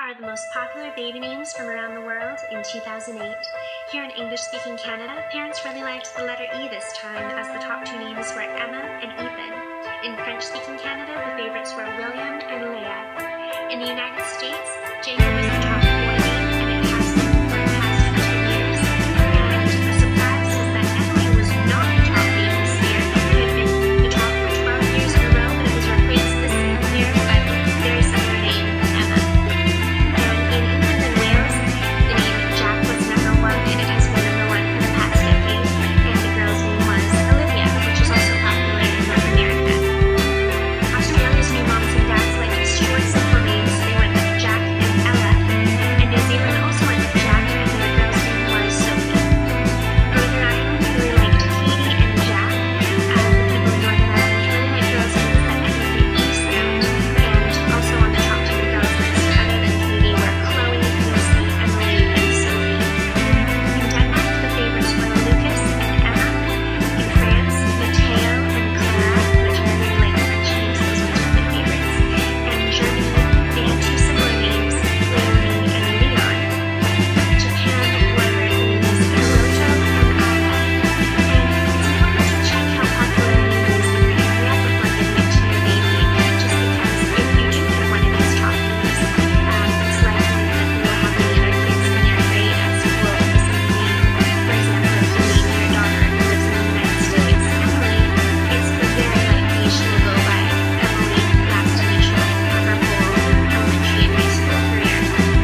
are the most popular baby names from around the world in 2008. Here in English-speaking Canada, parents really liked the letter E this time, as the top two names were Emma and Ethan. In French-speaking Canada, the favorites were William and Leah. In the United States, Jacob was the top boy name, and it has been for the past 10 years. And the surprise is that Emily was not the top name this year. It had been the top for 12 years in a row, but it was replaced this year by the very similar name, Emma. And in England and Wales, the name Jack was number 1, and it has been number 1 for the past decade. And the girl's name was Olivia, which is also popular in North America. Australia's new moms and dads liked short, simple names. They went with Jack and Ella. And New Zealand also went with Jack, and the girl's name was Sophie. Northern Ireland really liked Katie and Jack. The people in Northern Ireland really like girls' names that end with the E sound. And also on the top 10 girls' list, other than Katie, were Chloe, Lucy, Emily, and Sophie. In Denmark, the favorites were Lucas and Emma. In France, Matteo and Clara, which I really like French names, those ones are my favorites. And Germany, they had two similar names, Leonie and Leon. Japan were the names Hiroto and Aya. And it's important to check how popular a name is in your area before giving it to your baby, just because if you do get one of these top names, it's likely that you will have many other kids in your grade at school with the same name. For example, if you name your daughter who lives in the United States Emily, it's very likely she will go by Emily, last initial, for her whole elementary and high school career.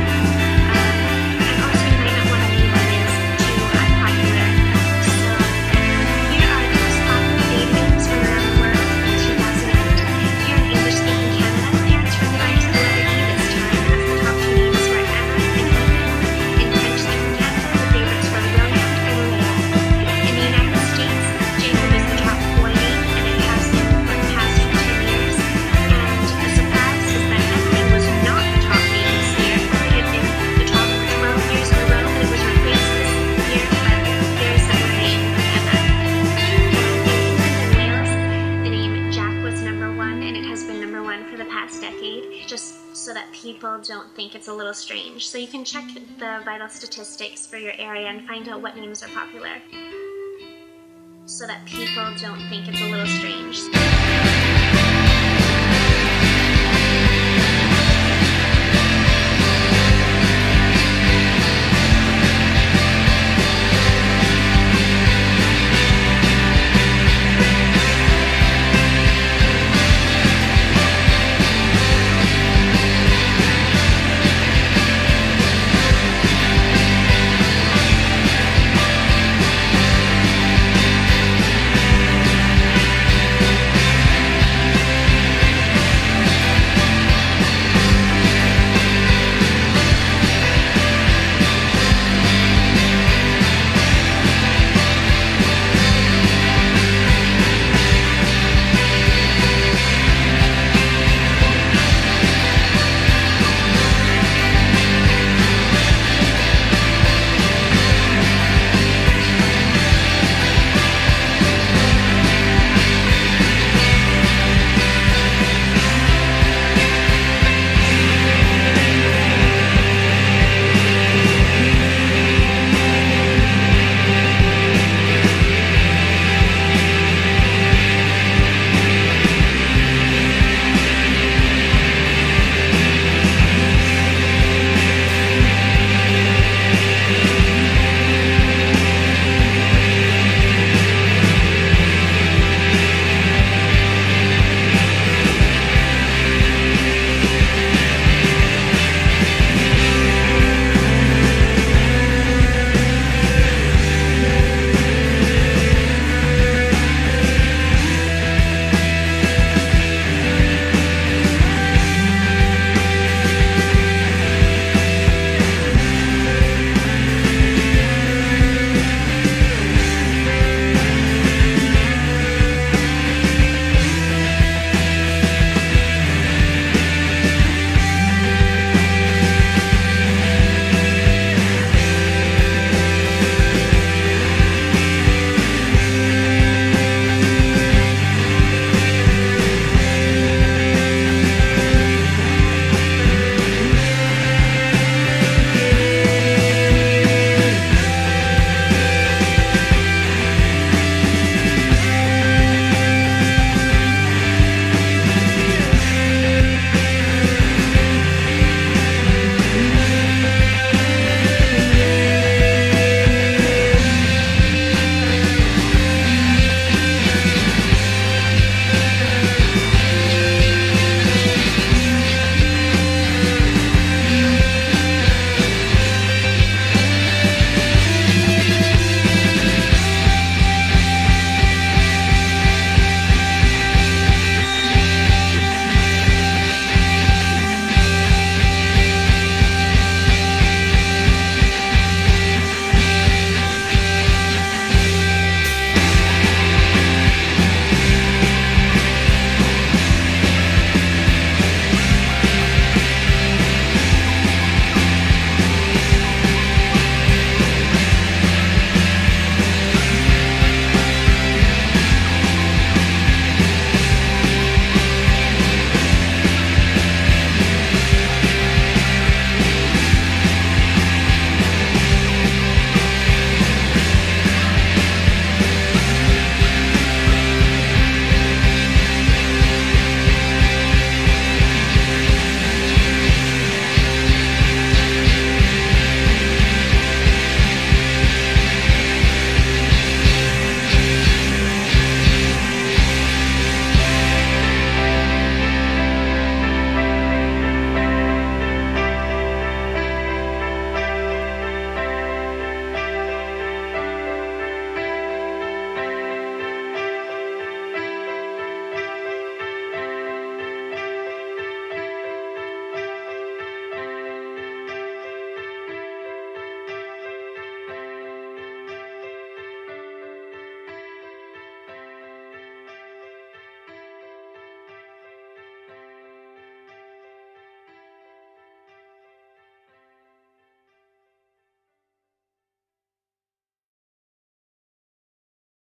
And also you might not want to name your names too unpopular. So here are the most popular baby names from around the world in 2008. Here in English-speaking Canada, parents really liked the letter E this time, as the top two names were Emma and Ethan. In French-speaking Canada, the favorites were William and Leah. In the United States, Jacob is the top boy name, and it has been for the past 10 years. And the surprise is that Emily was not the top name this year. It had been the top for 12 years in a row, but it was replaced this year by the very similar name, Emma. And in England and Wales, the name Jack was number 1, and it has been number 1 for the past decade, just so that people don't think it's a little strange. So you can check the vital statistics for your area and find out what names are popular, so that people don't think it's a little strange.